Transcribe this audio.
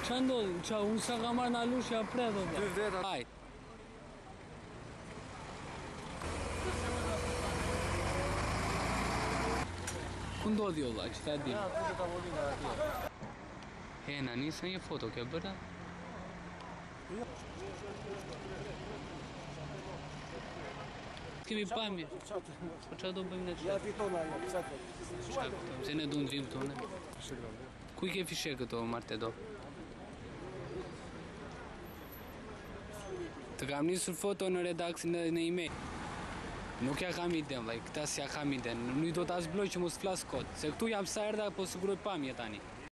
Qa ndodhi? Qa unë sa ka marrë në alush ja pre do Dy veta. Hajt. Ku ndodhi olla, që ta dim? Ja, tu të tavolina atje. He, na nisa një foto, ke bërë? Kemi pamje. Po qa do bëjmë në Ja qëtë? fitona, ja, qatë. Qa këtëm, se ne du në gjim të une. Ku I ke fishe këto, Marte do? Të kam njësur foto në redaksi në email. Nuk ja kam iden, këta si ja kam iden. Nuk do t'a zbloj që mos flas kod. Se këtu jam sa erda, po siguroj pamje tani.